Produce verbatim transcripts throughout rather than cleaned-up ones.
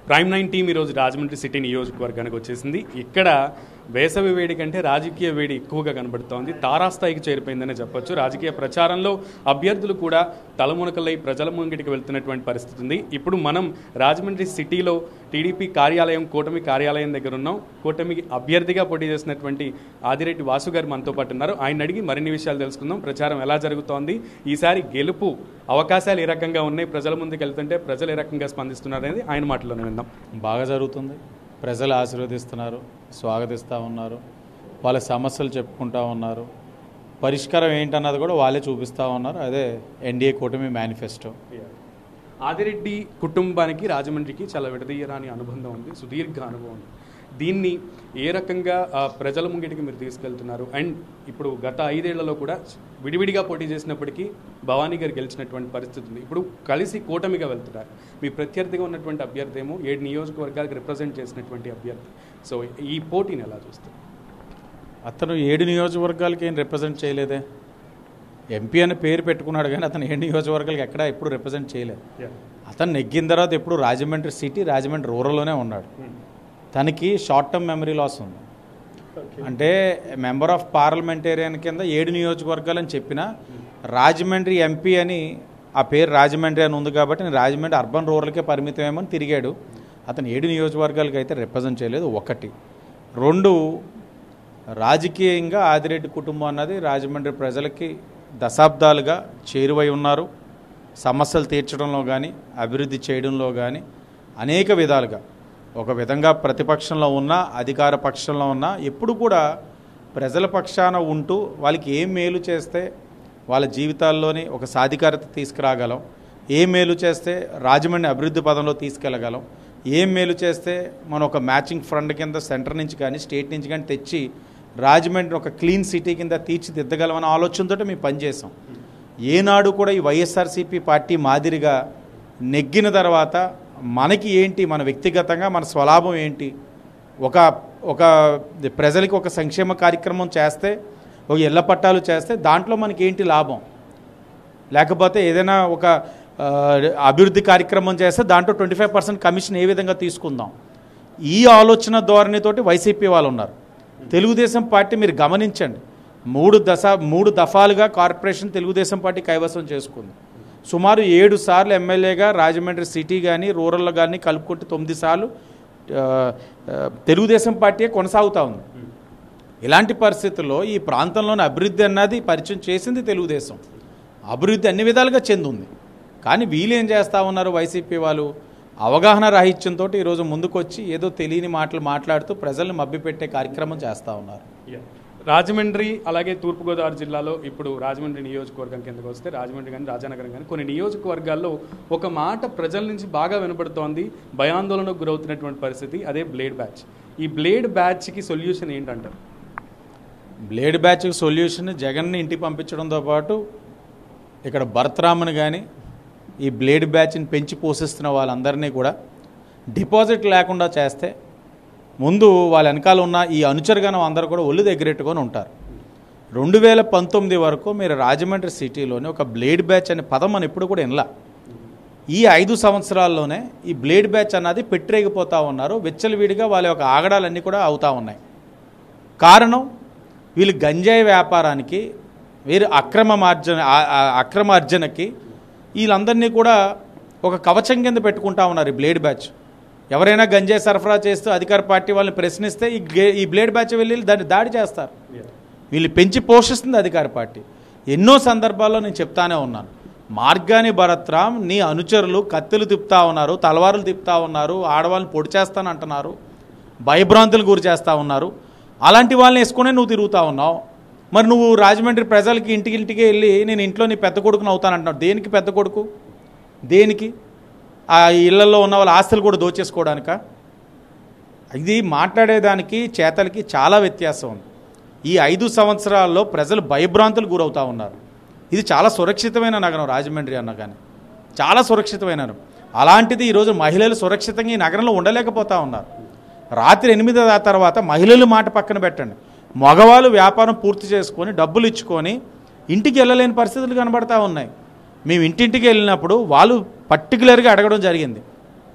Prime nine team ఈరోజు Rajahmundry city నియోజకవర్గానికి వచ్చేసింది. ఇక్కడ వేసవి వేడి కంటే రాజకీయ వేడి ఎక్కువగా కనబడుతోంది. తారాస్థాయికి చేరిపోయిందనే చెప్పొచ్చు. రాజకీయ ప్రచారంలో అభ్యర్థులు కూడా తలమునకలై ప్రజల ముంగిటికి వెళ్తున్నటువంటి పరిస్థితి ఉంది. ఇప్పుడు మనం రాజమండ్రి సిటీలో టీడీపీ కార్యాలయం, కూటమి కార్యాలయం దగ్గర ఉన్నాం. కూటమి అభ్యర్థిగా పోటీ చేసినటువంటి ఆదిరెడ్డి వాసు గారు మనతో పాటు ఉన్నారు. ఆయన అడిగి మరిన్ని విషయాలు తెలుసుకుందాం. ప్రచారం ఎలా జరుగుతోంది, ఈసారి గెలుపు అవకాశాలు ఏ రకంగా ఉన్నాయి, ప్రజల ముందుకు వెళ్తుంటే ప్రజలు ఏ రకంగా స్పందిస్తున్నారు అనేది ఆయన మాటల్లోనే విందాం. బాగా జరుగుతుంది. ప్రజలు ఆశీర్వదిస్తున్నారు, స్వాగతిస్తూ ఉన్నారు, వాళ్ళ సమస్యలు చెప్పుకుంటూ ఉన్నారు, పరిష్కారం ఏంటన్నది కూడా వాళ్ళే చూపిస్తూ ఉన్నారు. అదే ఎన్డీఏ కూటమి మేనిఫెస్టో. ఆదిరెడ్డి కుటుంబానికి రాజమండ్రికి చాలా విడదీయరాని అనుబంధం ఉంది, సుదీర్ఘ అనుభవం ఉంది. దీన్ని ఏ రకంగా ప్రజల ముంగిటికి మీరు తీసుకెళ్తున్నారు? అండ్ ఇప్పుడు గత ఐదేళ్లలో కూడా విడివిడిగా పోటీ చేసినప్పటికీ భవానీ గారు గెలిచినటువంటి పరిస్థితి ఉంది. ఇప్పుడు కలిసి కూటమిగా వెళ్తున్నారు. మీ ప్రత్యర్థిగా ఉన్నటువంటి అభ్యర్థి ఏమో ఏడు నియోజకవర్గాలకు రిప్రజెంట్ చేసినటువంటి అభ్యర్థి. సో ఈ పోటీని ఎలా చూస్తారు? అతను ఏడు నియోజకవర్గాలకి ఏం రిప్రజెంట్ చేయలేదే. ఎంపీ అని పేరు పెట్టుకున్నాడు కానీ అతను ఏడు నియోజకవర్గాలకి ఎక్కడా ఎప్పుడు రిప్రజెంట్ చేయలేదు. అతను నెగ్గిన తర్వాత ఎప్పుడు రాజమండ్రి సిటీ, రాజమండ్రి రూరల్లోనే ఉన్నాడు. తనకి షార్ట్ టర్మ్ మెమరీ లాస్ ఉంది. అంటే మెంబర్ ఆఫ్ పార్లమెంటేరియన్ కింద ఏడు నియోజకవర్గాలు అని చెప్పిన రాజమండ్రి ఎంపీ అని ఆ పేరు రాజమండ్రి అని ఉంది కాబట్టి నేను రాజమండ్రి అర్బన్ రూరల్కే పరిమితమేమని తిరిగాడు. అతను ఏడు నియోజకవర్గాలకి అయితే రిప్రజెంట్ చేయలేదు. ఒకటి. రెండు, రాజకీయంగా ఆదిరెడ్డి కుటుంబం అన్నది రాజమండ్రి ప్రజలకి దశాబ్దాలుగా చేరువై ఉన్నారు. సమస్యలు తీర్చడంలో కానీ, అభివృద్ధి చేయడంలో కానీ అనేక విధాలుగా, ఒక విధంగా ప్రతిపక్షంలో ఉన్నా, అధికార పక్షంలో ఉన్నా ఎప్పుడు కూడా ప్రజల పక్షాన ఉంటూ వాళ్ళకి ఏం మేలు చేస్తే వాళ్ళ జీవితాల్లోని ఒక సాధికారత తీసుకురాగలం, ఏం మేలు చేస్తే రాజమండ్రి అభివృద్ధి పదంలో తీసుకెళ్ళగలం, ఏం మేలు చేస్తే మనం ఒక మ్యాచింగ్ ఫండ్ కింద సెంటర్ నుంచి కానీ స్టేట్ నుంచి కానీ తెచ్చి రాజమండ్రి ఒక క్లీన్ సిటీ కింద తీర్చిదిద్దగలం అనే ఆలోచనతో మేము పనిచేసాం. ఏనాడు కూడా ఈ వైఎస్ఆర్సీపీ పార్టీ మాదిరిగా నెగ్గిన తర్వాత మనకి ఏంటి, మన వ్యక్తిగతంగా మన స్వలాభం ఏంటి, ఒక ఒక ప్రజలకి ఒక సంక్షేమ కార్యక్రమం చేస్తే, ఒక ఇళ్ల పట్టాలు చేస్తే దాంట్లో మనకి ఏంటి లాభం, లేకపోతే ఏదైనా ఒక అభివృద్ధి కార్యక్రమం చేస్తే దాంట్లో ట్వంటీ ఫైవ్ పర్సెంట్ కమిషన్ ఏ విధంగా తీసుకుందాం, ఈ ఆలోచన ధోరణితోటి వైసీపీ వాళ్ళు ఉన్నారు. తెలుగుదేశం పార్టీ మీరు గమనించండి, మూడు దశ మూడు దఫాలుగా కార్పొరేషన్ తెలుగుదేశం పార్టీ కైవసం చేసుకుంది. సుమారు ఏడు సార్లు ఎమ్మెల్యేగా రాజమండ్రి సిటీ కానీ రూరల్లో కానీ కలుపుకుంటే తొమ్మిది సార్లు తెలుగుదేశం పార్టీ కొనసాగుతూ ఉంది. ఇలాంటి పరిస్థితుల్లో ఈ ప్రాంతంలోని అభివృద్ధి అన్నది పరిచయం చేసింది తెలుగుదేశం. అభివృద్ధి అన్ని విధాలుగా చెందుంది. కానీ వీళ్ళు ఏం చేస్తూ ఉన్నారు, వైసీపీ వాళ్ళు అవగాహన రాహిత్యంతో ఈరోజు ముందుకొచ్చి ఏదో తెలియని మాటలు మాట్లాడుతూ ప్రజల్ని మభ్యపెట్టే కార్యక్రమం చేస్తూ ఉన్నారు. రాజమండ్రి అలాగే తూర్పుగోదావరి జిల్లాలో ఇప్పుడు రాజమండ్రి నియోజకవర్గం కిందకు వస్తే రాజమండ్రి కానీ రాజానగరం కానీ కొన్ని నియోజకవర్గాల్లో ఒక మాట ప్రజల నుంచి బాగా వినపడుతోంది, భయాందోళనకు గురవుతున్నటువంటి పరిస్థితి, అదే బ్లేడ్ బ్యాచ్. ఈ బ్లేడ్ బ్యాచ్కి సొల్యూషన్ ఏంటంటారు? బ్లేడ్ బ్యాచ్కి సొల్యూషన్ జగన్ని ఇంటికి పంపించడంతో పాటు ఇక్కడ భరతరామని కానీ ఈ బ్లేడ్ బ్యాచ్ని పెంచి పోషిస్తున్న వాళ్ళందరినీ కూడా డిపాజిట్ లేకుండా చేస్తే ముందు వాళ్ళ వెనకాల ఉన్న ఈ అనుచరగణం అందరూ కూడా ఒళ్ళు దగ్గరెట్టుకొని ఉంటారు. రెండు వేల పంతొమ్మిది వరకు మీరు రాజమండ్రి సిటీలోనే ఒక బ్లేడ్ బ్యాచ్ అనే పదం మనం ఎప్పుడు కూడా వినలా. ఈ ఐదు సంవత్సరాల్లోనే ఈ బ్లేడ్ బ్యాచ్ అన్నది పెట్టిరేగిపోతూ ఉన్నారు. విచ్చలవిడిగా వాళ్ళ యొక్క ఆగడాలన్నీ కూడా అవుతూ ఉన్నాయి. కారణం, వీళ్ళు గంజాయి వ్యాపారానికి, వీరు అక్రమ మార్జన అక్రమ అర్జనకి వీళ్ళందరినీ కూడా ఒక కవచం కింద పెట్టుకుంటా ఉన్నారు ఈ బ్లేడ్ బ్యాచ్. ఎవరైనా గంజాయి సరఫరా చేస్తూ అధికార పార్టీ వాళ్ళని ప్రశ్నిస్తే ఈ ఈ బ్లేడ్ బ్యాచ్ వెళ్ళి దాన్ని దాడి చేస్తారు. వీళ్ళు పెంచి పోషిస్తుంది అధికార పార్టీ. ఎన్నో సందర్భాల్లో నేను చెప్తానే ఉన్నాను, మార్గాని భరత్రామ్ నీ అనుచరులు కత్తులు తిప్పుతా ఉన్నారు, తలవారులు తిప్పుతా ఉన్నారు, ఆడవాళ్ళని పొడి చేస్తానంటున్నారు, భయభ్రాంతులు గురి చేస్తూ ఉన్నారు. అలాంటి వాళ్ళని వేసుకునే నువ్వు తిరుగుతూ ఉన్నావు. మరి నువ్వు రాజమండ్రి ప్రజలకి ఇంటికి ఇంటికి వెళ్ళి నేను ఇంట్లో నీ పెద్ద కొడుకుని అవుతానంటున్నావు. దేనికి పెద్ద కొడుకు? దేనికి? ఆ ఇళ్లలో ఉన్న వాళ్ళ ఆస్తులు కూడా దోచేసుకోవడానిక? ఇది మాట్లాడేదానికి చేతలకి చాలా వ్యత్యాసం ఉంది. ఈ ఐదు సంవత్సరాల్లో ప్రజలు భయభ్రాంతులు గురవుతూ ఉన్నారు. ఇది చాలా సురక్షితమైన నగరం రాజమండ్రి అన్న, కానీ చాలా సురక్షితమైన నగరం. అలాంటిది ఈరోజు మహిళలు సురక్షితంగా ఈ నగరంలో ఉండలేకపోతూ ఉన్నారు. రాత్రి ఎనిమిది తర్వాత మహిళలు మాట పక్కన పెట్టండి, మగవాళ్ళు వ్యాపారం పూర్తి చేసుకొని డబ్బులు ఇచ్చుకొని ఇంటికి వెళ్ళలేని పరిస్థితులు కనబడతా ఉన్నాయి. మేము ఇంటింటికి వెళ్ళినప్పుడు వాళ్ళు పర్టికులర్గా అడగడం జరిగింది,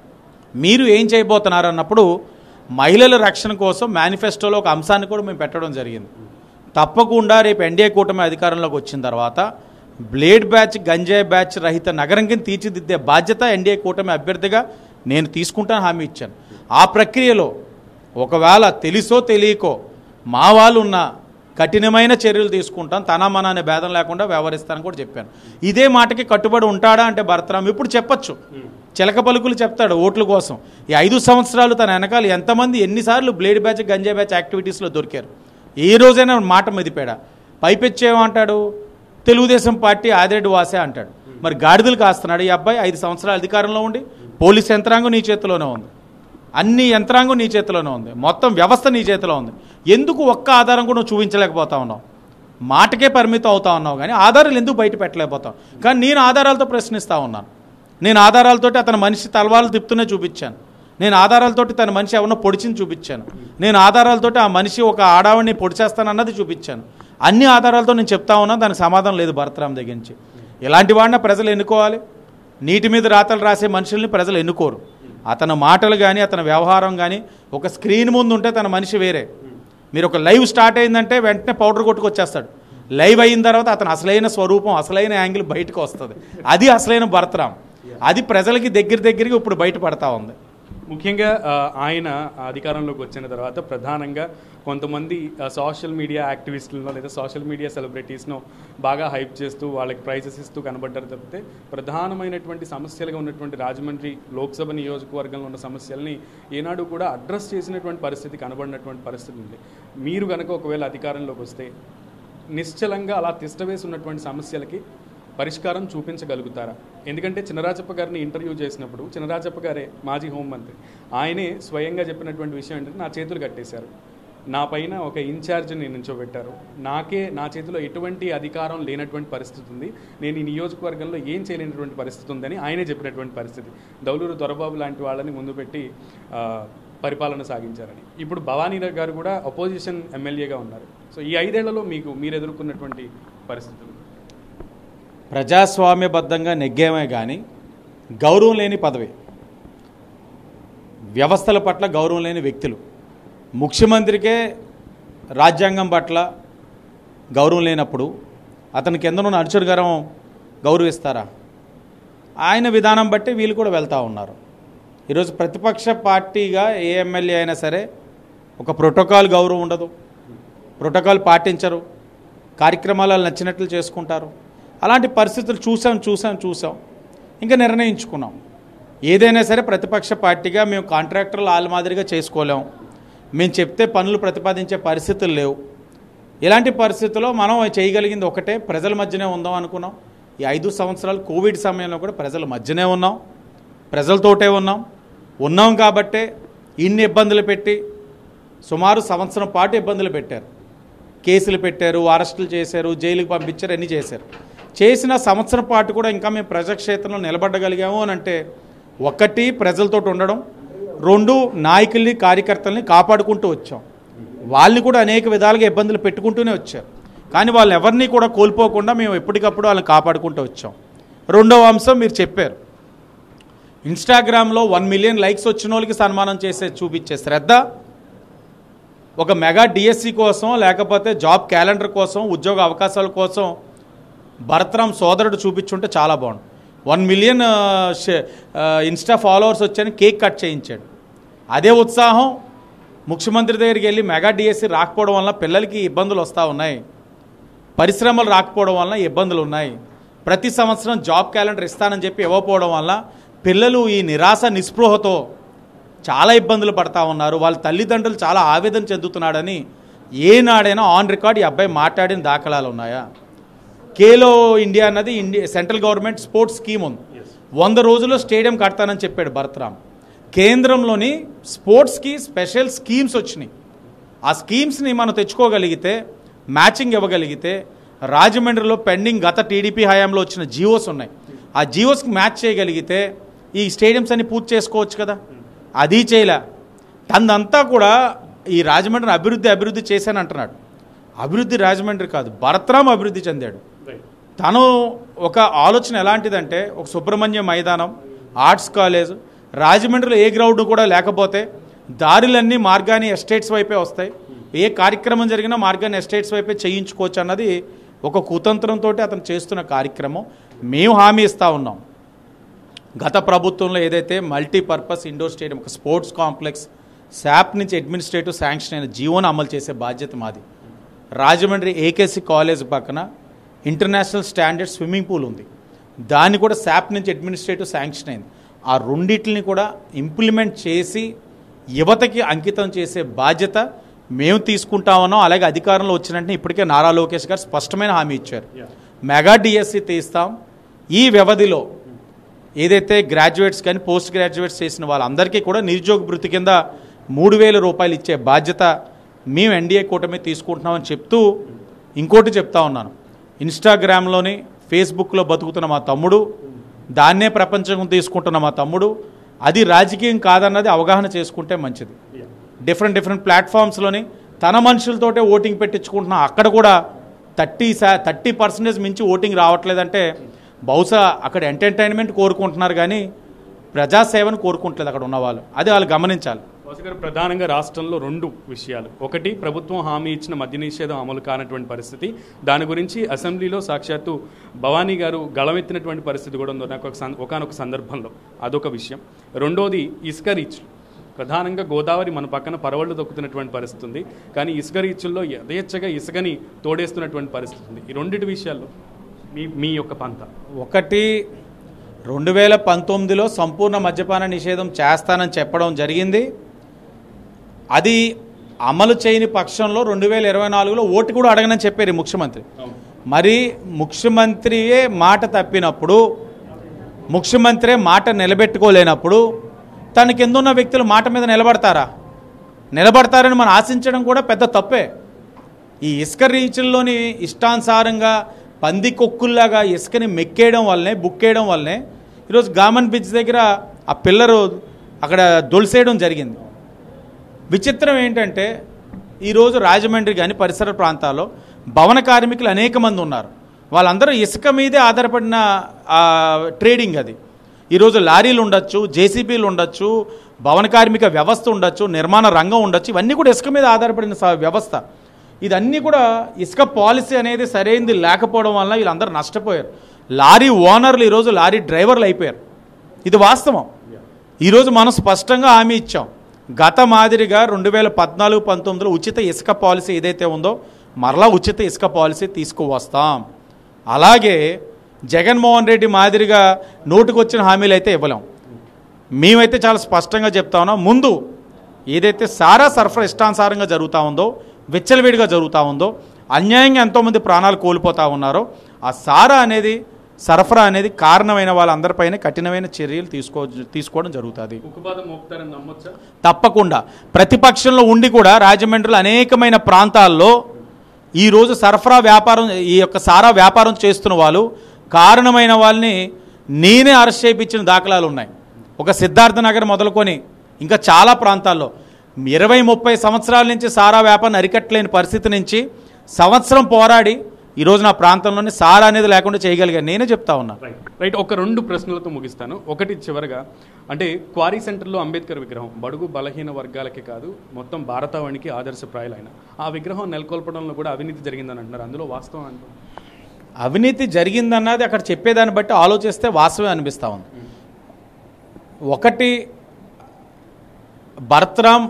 మీరు ఏం చేయబోతున్నారు అన్నప్పుడు మహిళల రక్షణ కోసం మేనిఫెస్టోలో ఒక అంశాన్ని కూడా మేము పెట్టడం జరిగింది. తప్పకుండా రేపు ఎన్డీఏ కూటమి అధికారంలోకి వచ్చిన తర్వాత బ్లేడ్ బ్యాచ్ గంజాయి బ్యాచ్ రహిత నగరం కింద తీర్చిదిద్దే బాధ్యత ఎన్డీఏ కూటమి అభ్యర్థిగా నేను తీసుకుంటాను హామీ ఇచ్చాను. ఆ ప్రక్రియలో ఒకవేళ తెలుసో తెలియకో మా వాళ్ళు ఉన్న కఠినమైన చర్యలు తీసుకుంటాం, తన మన అనే భేదం లేకుండా వ్యవహరిస్తానని కూడా చెప్పాను. ఇదే మాటకి కట్టుబడి ఉంటాడా అంటే భరతరామ్ ఇప్పుడు చెప్పచ్చు, చిలక పలుకులు చెప్తాడు ఓట్ల కోసం. ఈ ఐదు సంవత్సరాలు తన వెనకాల ఎంతమంది ఎన్నిసార్లు బ్లేడ్ బ్యాచ్ గంజాయి బ్యాచ్ యాక్టివిటీస్లో దొరికారు, ఏ రోజైనా మాట మెదిపాడా? పైపెచ్చేమంటాడు, తెలుగుదేశం పార్టీ ఆదిరెడ్డి వాసే అంటాడు. మరి గాడిదలు కాస్తున్నాడు ఈ అబ్బాయి. ఐదు సంవత్సరాలు అధికారంలో ఉండి పోలీస్ యంత్రాంగం నీ చేతిలోనే ఉంది, అన్ని యంత్రాంగం నీ చేతిలోనే ఉంది, మొత్తం వ్యవస్థ నీ చేతిలో ఉంది. ఎందుకు ఒక్క ఆధారం కూడా నువ్వు చూపించలేకపోతా ఉన్నావు? మాటకే పరిమితం అవుతా ఉన్నావు కానీ ఆధారాలు ఎందుకు బయట పెట్టలేకపోతావు? కానీ నేను ఆధారాలతో ప్రశ్నిస్తూ ఉన్నాను. నేను ఆధారాలతోటి అతని మనిషి తలవాళ్ళు తిప్పుతూనే చూపించాను. నేను ఆధారాలతోటి తన మనిషి ఎవరినో పొడిచింది చూపించాను. నేను ఆధారాలతోటి ఆ మనిషి ఒక ఆడావిడిని పొడిచేస్తానన్నది చూపించాను. అన్ని ఆధారాలతో నేను చెప్తా ఉన్నా, దానికి సమాధానం లేదు భరతరామ్ దగ్గర నుంచి. ఇలాంటి వాడిన ప్రజలు ఎన్నుకోవాలి? నీటి మీద రాతలు రాసే మనుషుల్ని ప్రజలు ఎన్నుకోరు. అతని మాటలు కానీ అతని వ్యవహారం కానీ ఒక స్క్రీన్ ముందు ఉంటే తన మనిషి వేరే. మీరు ఒక లైవ్ స్టార్ట్ అయిందంటే వెంటనే పౌడర్ కొట్టుకొచ్చేస్తాడు. లైవ్ అయిన తర్వాత అతను అసలైన స్వరూపం, అసలైన యాంగిల్ బయటకు వస్తుంది. అది అసలైన భరతరామ్. అది ప్రజలకి దగ్గర దగ్గరికి ఇప్పుడు బయటపడతా ఉంది. ముఖ్యంగా ఆయన అధికారంలోకి వచ్చిన తర్వాత ప్రధానంగా కొంతమంది సోషల్ మీడియా యాక్టివిస్టులను లేదా సోషల్ మీడియా సెలబ్రిటీస్ను బాగా హైప్ చేస్తూ వాళ్ళకి ప్రైజెస్ ఇస్తూ కనబడ్డారు తప్పితే ప్రధానమైనటువంటి సమస్యలుగా ఉన్నటువంటి రాజమండ్రి లోక్సభ నియోజకవర్గంలో ఉన్న సమస్యల్ని ఏనాడు కూడా అడ్రస్ చేసినటువంటి పరిస్థితి కనబడినటువంటి పరిస్థితి ఉంది. మీరు కనుక ఒకవేళ అధికారంలోకి వస్తే నిశ్చలంగా అలా తిష్టవేసి ఉన్నటువంటి సమస్యలకి పరిష్కారం చూపించగలుగుతారా? ఎందుకంటే చినరాజప్ప గారిని ఇంటర్వ్యూ చేసినప్పుడు చినరాజప్ప గారే మాజీ హోంమంత్రి, ఆయనే స్వయంగా చెప్పినటువంటి విషయం ఏంటంటే నా చేతులు కట్టేశారు, నా పైన ఒక ఇన్ఛార్జిని నించోబెట్టారు, నాకే నా చేతిలో ఎటువంటి అధికారం లేనటువంటి పరిస్థితి ఉంది, నేను ఈ నియోజకవర్గంలో ఏం చేయలేనటువంటి పరిస్థితి ఉందని ఆయనే చెప్పినటువంటి పరిస్థితి. దౌలూరు దొరబాబు లాంటి వాళ్ళని ముందు పెట్టి పరిపాలన సాగించారని. ఇప్పుడు భవానీ గారు కూడా అపోజిషన్ ఎమ్మెల్యేగా ఉన్నారు. సో ఈ ఐదేళ్లలో మీకు మీరు ఎదుర్కొన్నటువంటి పరిస్థితులు? ప్రజాస్వామ్యబద్ధంగా నెగ్గేమే కానీ గౌరవం లేని పదవి, వ్యవస్థల పట్ల గౌరవం లేని వ్యక్తులు, ముఖ్యమంత్రికే రాజ్యాంగం పట్ల గౌరవం లేనప్పుడు అతనికి ఎందున్న అనుచరుగరం గౌరవిస్తారా? ఆయన విధానం బట్టి వీళ్ళు కూడా వెళ్తూ ఉన్నారు. ఈరోజు ప్రతిపక్ష పార్టీగా ఏ ఎమ్మెల్యే అయినా సరే ఒక ప్రోటోకాల్ గౌరవం ఉండదు, ప్రోటోకాల్ పాటించరు, కార్యక్రమాలు నచ్చినట్లు చేసుకుంటారు. అలాంటి పరిస్థితులు చూసాం చూసాం చూసాం ఇంకా నిర్ణయించుకున్నాం. ఏదైనా సరే ప్రతిపక్ష పార్టీగా మేము కాంట్రాక్టర్లు వాళ్ళ మాదిరిగా చేసుకోలేం, మేము చెప్తే పనులు ప్రతిపాదించే పరిస్థితులు లేవు. ఇలాంటి పరిస్థితుల్లో మనం చేయగలిగింది ఒకటే, ప్రజల మధ్యనే ఉందాం అనుకున్నాం. ఈ ఐదు సంవత్సరాలు కోవిడ్ సమయంలో కూడా ప్రజల మధ్యనే ఉన్నాం, ప్రజలతోటే ఉన్నాం. ఉన్నాం కాబట్టే ఇన్ని ఇబ్బందులు పెట్టి సుమారు సంవత్సరం పాటు ఇబ్బందులు పెట్టారు, కేసులు పెట్టారు, అరెస్టులు చేశారు, జైలుకి పంపించారు, అన్నీ చేశారు. చేసిన సంవత్సరం పాటు కూడా ఇంకా మేము ప్రజాక్షేత్రంలో నిలబడగలిగాము అని అంటే ఒకటి ప్రజలతో ఉండడం, రెండు నాయకుల్ని కార్యకర్తల్ని కాపాడుకుంటూ వచ్చాం. వాళ్ళని కూడా అనేక విధాలుగా ఇబ్బందులు పెట్టుకుంటూనే వచ్చారు, కానీ వాళ్ళు ఎవరిని కూడా కోల్పోకుండా మేము ఎప్పటికప్పుడు వాళ్ళని కాపాడుకుంటూ వచ్చాం. రెండవ అంశం మీరు చెప్పారు, ఇన్స్టాగ్రామ్లో వన్ మిలియన్ లైక్స్ వచ్చిన వాళ్ళకి సన్మానం చేసే చూపించే శ్రద్ధ ఒక మెగా డిఎస్సి కోసం లేకపోతే జాబ్ క్యాలెండర్ కోసం ఉద్యోగ అవకాశాల కోసం భరతరామ్ సోదరుడు చూపించుంటే చాలా బాగుండు. వన్ మిలియన్ ఇన్స్టా ఫాలోవర్స్ వచ్చాయని కేక్ కట్ చేయించాడు. అదే ఉత్సాహం ముఖ్యమంత్రి దగ్గరికి వెళ్ళి మెగా డిఎస్సి రాకపోవడం వల్ల పిల్లలకి ఇబ్బందులు వస్తూ ఉన్నాయి, పరిశ్రమలు రాకపోవడం వల్ల ఇబ్బందులు ఉన్నాయి, ప్రతి సంవత్సరం జాబ్ క్యాలెండర్ ఇస్తానని చెప్పి ఇవ్వకపోవడం వల్ల పిల్లలు ఈ నిరాశ నిస్పృహతో చాలా ఇబ్బందులు పడతా ఉన్నారు, వాళ్ళ తల్లిదండ్రులు చాలా ఆవేదన చెందుతున్నాడని ఏనాడైనా ఆన్ రికార్డ్ ఈ అబ్బాయి మాట్లాడిన దాఖలాలు ఉన్నాయా? ఖేలో ఇండియా అన్నది India central government sports scheme ఉంది, వంద రోజుల్లో స్టేడియం కడతానని చెప్పాడు భరతరామ్. కేంద్రంలోని స్పోర్ట్స్కి స్పెషల్ స్కీమ్స్ వచ్చినాయి. ఆ స్కీమ్స్ని మనం తెచ్చుకోగలిగితే, మ్యాచింగ్ ఇవ్వగలిగితే, రాజమండ్రిలో పెండింగ్ గత టీడీపీ హయాంలో వచ్చిన జియోస్ ఉన్నాయి, ఆ జియోస్కి మ్యాచ్ చేయగలిగితే ఈ స్టేడియంస్ అన్ని పూర్తి చేసుకోవచ్చు కదా. అది చేయలే. తనంతా కూడా ఈ రాజమండ్రిని అభివృద్ధి అభివృద్ధి చేశాను అంటున్నాడు. అభివృద్ధి రాజమండ్రి కాదు, భరతరామ్ అభివృద్ధి చెందాడు. తను ఒక ఆలోచన ఎలాంటిదంటే, ఒక సుబ్రహ్మణ్యం మైదానం, ఆర్ట్స్ కాలేజ్, రాజమండ్రిలో ఏ గ్రౌండ్ కూడా లేకపోతే దారులన్నీ మార్గాని ఎస్టేట్స్ వైపే వస్తాయి. ఏ కార్యక్రమం జరిగినా మార్గాని ఎస్టేట్స్ వైపే చేయించుకోవచ్చు అన్నది ఒక కుతంత్రంతో అతను చేస్తున్న కార్యక్రమం. మేము హామీ ఇస్తూ ఉన్నాం. గత ప్రభుత్వంలో ఏదైతే మల్టీపర్పస్ ఇండోర్ స్టేడియం ఒక స్పోర్ట్స్ కాంప్లెక్స్ శాప్ నుంచి అడ్మినిస్ట్రేటివ్ శాంక్షన్ అయిన జీవోను అమలు చేసే బాధ్యత మాది. రాజమండ్రి ఏకేసి కాలేజ్ పక్కన ఇంటర్నేషనల్ స్టాండర్డ్ స్విమ్మింగ్ పూల్ ఉంది. దాన్ని కూడా శాప్ నుంచి అడ్మినిస్ట్రేటివ్ శాంక్షన్ అయింది. ఆ రెండింటిని కూడా ఇంప్లిమెంట్ చేసి యువతకి అంకితం చేసే బాధ్యత మేము తీసుకుంటా ఉన్నాం. అలాగే అధికారంలో వచ్చినట్టు ఇప్పటికే నారా లోకేష్ గారు స్పష్టమైన హామీ ఇచ్చారు. మెగా డిఎస్సి తీస్తాం. ఈ వ్యవధిలో ఏదైతే గ్రాడ్యుయేట్స్ కానీ పోస్ట్ గ్రాడ్యుయేట్స్ చేసిన వాళ్ళందరికీ కూడా నిరుద్యోగ భృతి కింద మూడు వేల రూపాయలు ఇచ్చే బాధ్యత మేము ఎన్డీఏ కూటమి తీసుకుంటున్నామని చెప్తూ ఇంకోటి చెప్తా ఉన్నాను. ఇన్స్టాగ్రామ్లోని ఫేస్బుక్లో బతుకుతున్న మా తమ్ముడు, దాన్నే ప్రపంచం తీసుకుంటున్న మా తమ్ముడు, అది రాజకీయం కాదన్నది అవగాహన చేసుకుంటే మంచిది. డిఫరెంట్ డిఫరెంట్ ప్లాట్ఫామ్స్లోని తన మనుషులతోటే ఓటింగ్ పెట్టించుకుంటున్నా అక్కడ కూడా థర్టీ శా థర్టీ పర్సెంటేజ్ మించి ఓటింగ్ రావట్లేదంటే బహుశా అక్కడ ఎంటర్టైన్మెంట్ కోరుకుంటున్నారు కానీ ప్రజాసేవను కోరుకుంటలేదు అక్కడ ఉన్నవాళ్ళు. అది వాళ్ళు గమనించాలి. గారు ప్రధానంగా రాష్ట్రంలో రెండు విషయాలు. ఒకటి, ప్రభుత్వం హామీ ఇచ్చిన మద్య నిషేధం అమలు కానటువంటి పరిస్థితి. దాని గురించి అసెంబ్లీలో సాక్షాత్తు భవానీ గారు గళమెత్తినటువంటి పరిస్థితి కూడా ఉంది నాకు ఒకనొక సందర్భంలో. అదొక విషయం. రెండోది, ఇసుక రీచ్. ప్రధానంగా గోదావరి మన పక్కన పరవళ్ళు దొక్కుతున్నటువంటి పరిస్థితి ఉంది. కానీ ఇసుక రీచుల్లో యథేచ్ఛగా ఇసుకని తోడేస్తున్నటువంటి పరిస్థితి ఉంది. ఈ రెండింటి విషయాల్లో మీ మీ యొక్క పంత. ఒకటి, రెండు వేల పంతొమ్మిదిలో సంపూర్ణ మద్యపాన నిషేధం చేస్తానని చెప్పడం జరిగింది. అది అమలు చేయని పక్షంలో రెండు వేల ఇరవై నాలుగులో ఓటు కూడా అడగనని చెప్పారు ముఖ్యమంత్రి. మరి ముఖ్యమంత్రియే మాట తప్పినప్పుడు, ముఖ్యమంత్రి మాట నిలబెట్టుకోలేనప్పుడు తన కింద ఉన్న వ్యక్తులు మాట మీద నిలబడతారా? నిలబడతారని మనం ఆశించడం కూడా పెద్ద తప్పే. ఈ ఇసుక రీచుల్లోని ఇష్టానుసారంగా పంది కొక్కుల్లాగా ఇసుకని మెక్కేయడం వల్లనే, బుక్కేయడం వల్లనే ఈరోజు గామన్ బ్రిడ్జ్ దగ్గర ఆ పిల్లరు అక్కడ దొలిసేయడం జరిగింది. విచిత్రం ఏంటంటే ఈరోజు రాజమండ్రి కానీ పరిసర ప్రాంతాల్లో భవన కార్మికులు అనేక మంది ఉన్నారు. వాళ్ళందరూ ఇసుక మీదే ఆధారపడిన ట్రేడింగ్ అది. ఈరోజు లారీలు ఉండొచ్చు, జేసీబీలు ఉండొచ్చు, భవన కార్మిక వ్యవస్థ ఉండొచ్చు, నిర్మాణ రంగం ఉండొచ్చు. ఇవన్నీ కూడా ఇసుక మీద ఆధారపడిన వ్యవస్థ. ఇదన్నీ కూడా ఇసుక పాలసీ అనేది సరైనది లేకపోవడం వల్ల వీళ్ళందరూ నష్టపోయారు. లారీ ఓనర్లు ఈరోజు లారీ డ్రైవర్లు అయిపోయారు. ఇది వాస్తవం. ఈరోజు మనం స్పష్టంగా హామీ ఇచ్చాం. గత మాదిరిగా రెండు వేల పద్నాలుగు పంతొమ్మిదిలో ఉచిత ఇసుక పాలసీ ఏదైతే ఉందో మరలా ఉచిత ఇసుక పాలసీ తీసుకువస్తాం. అలాగే జగన్మోహన్ రెడ్డి మాదిరిగా నోటుకొచ్చిన హామీలు అయితే ఇవ్వలేం. మేమైతే చాలా స్పష్టంగా చెప్తా ఉన్నాం. ముందు ఏదైతే సారా సరఫరా ఇష్టానుసారంగా జరుగుతూ ఉందో, విచ్చలవిడిగా జరుగుతూ ఉందో, అన్యాయంగా ఎంతోమంది ప్రాణాలు కోల్పోతూ ఉన్నారో, ఆ సారా అనేది సరఫరా అనేది కారణమైన వాళ్ళందరిపైన కఠినమైన చర్యలు తీసుకో తీసుకోవడం జరుగుతుంది. తప్పకుండా. ప్రతిపక్షంలో ఉండి కూడా రాజమండ్రిలో అనేకమైన ప్రాంతాల్లో ఈరోజు సరఫరా వ్యాపారం, ఈ యొక్క సారా వ్యాపారం చేస్తున్న వాళ్ళు, కారణమైన వాళ్ళని నేనే అరెస్ట్ చేయించిన దాఖలాలు ఉన్నాయి. ఒక సిద్ధార్థ నగర్ మొదలుకొని ఇంకా చాలా ప్రాంతాల్లో ఇరవై ముప్పై సంవత్సరాల నుంచి సారా వ్యాపారం అరికట్టలేని పరిస్థితి నుంచి సంవత్సరం పోరాడి ఈరోజు నా ప్రాంతంలోనే సారా అనేది లేకుండా చేయగలిగాను. నేనే చెప్తా ఉన్నా. రైట్. ఒక రెండు ప్రశ్నలతో ముగిస్తాను. ఒకటి, చివరగా అంటే క్వారీ సెంటర్లో అంబేద్కర్ విగ్రహం బడుగు బలహీన వర్గాలకే కాదు మొత్తం భారతావనికి ఆదర్శప్రాయాలు అయిన ఆ విగ్రహం నెలకొల్పడంలో కూడా అవినీతి జరిగిందని అంటున్నారు. అందులో వాస్తవం అంటే అవినీతి జరిగిందన్నది అక్కడ చెప్పేదాన్ని బట్టి ఆలోచిస్తే వాస్తవే అనిపిస్తూ ఉంది. ఒకటి, భరత్రామ్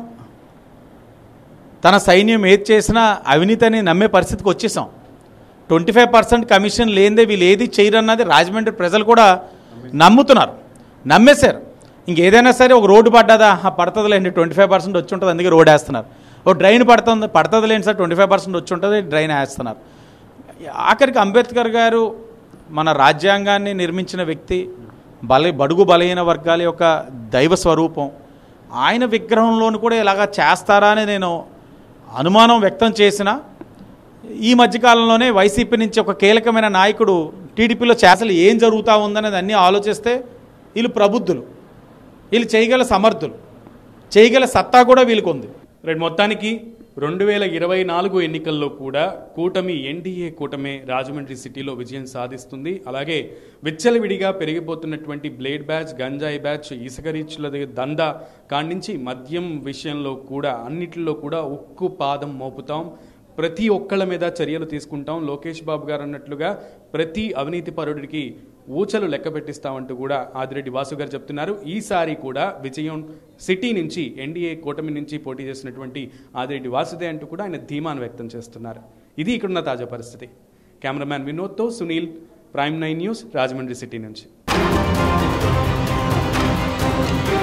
తన సైన్యం ఏది చేసినా అవినీతి అని నమ్మే పరిస్థితికి వచ్చేసాం. ట్వంటీ ఫైవ్ పర్సెంట్ కమిషన్ లేనిదే వీళ్ళు ఏది చేయరన్నది రాజమండ్రి ప్రజలు కూడా నమ్ముతున్నారు, నమ్మేశారు. ఇంకేదైనా సరే ఒక రోడ్డు పడ్డదా, పడుతుందిలేండి, ట్వంటీ ఫైవ్ పర్సెంట్ వచ్చి ఉంటుంది అందుకే రోడ్ వేస్తున్నారు. ఓ డ్రైన్ పడుతుంది, పడుతుందిలేండి సార్, ట్వంటీ ఫైవ్ పర్సెంట్ వచ్చి ఉంటుంది డ్రైన్ వేస్తున్నారు. ఆఖరికి అంబేద్కర్ గారు మన రాజ్యాంగాన్ని నిర్మించిన వ్యక్తి, బల బడుగు బలహీన వర్గాల యొక్క దైవ స్వరూపం. ఆయన విగ్రహంలోని కూడా ఇలాగా చేస్తారా అని నేను అనుమానం వ్యక్తం చేసిన ఈ మధ్యకాలంలోనే వైసీపీ నుంచి ఒక కీలకమైన నాయకుడు టీడీపీలో చేసలు ఏం జరుగుతూ ఉందనేది అన్నీ ఆలోచిస్తే వీళ్ళు ప్రబుద్ధులు, వీళ్ళు చేయగల సమర్థులు, చేయగల సత్తా కూడా వీళ్ళకు ఉంది. రైట్. మొత్తానికి రెండు వేల ఇరవై నాలుగు ఎన్నికల్లో కూడా కూటమి ఎన్డీఏ కూటమే రాజమండ్రి సిటీలో విజయం సాధిస్తుంది. అలాగే విచ్చలవిడిగా పెరిగిపోతున్నటువంటి బ్లేడ్ బ్యాచ్, గంజాయి బ్యాచ్, ఇసుక రీచ్ల దందా కానించి మద్యం విషయంలో కూడా అన్నిటిలో కూడా ఉక్కు పాదం మోపుతాం, ప్రతి ఒక్కళ్ళ మీద చర్యలు తీసుకుంటాం. లోకేష్ బాబు గారు అన్నట్లుగా ప్రతి అవినీతి పరుడికి ఊచలు లెక్క పెట్టిస్తామంటూ కూడా ఆదిరెడ్డి వాసు గారు చెప్తున్నారు. ఈసారి కూడా విజయం సిటీ నుంచి ఎన్డీఏ కూటమి నుంచి పోటీ చేసినటువంటి ఆదిరెడ్డి వాసుదే అంటూ కూడా ఆయన ధీమాను వ్యక్తం చేస్తున్నారు. ఇది ఇక్కడున్న తాజా పరిస్థితి. కెమెరామ్యాన్ వినోద్తో Sunil, Prime Nine News, Rajahmundry city నుంచి.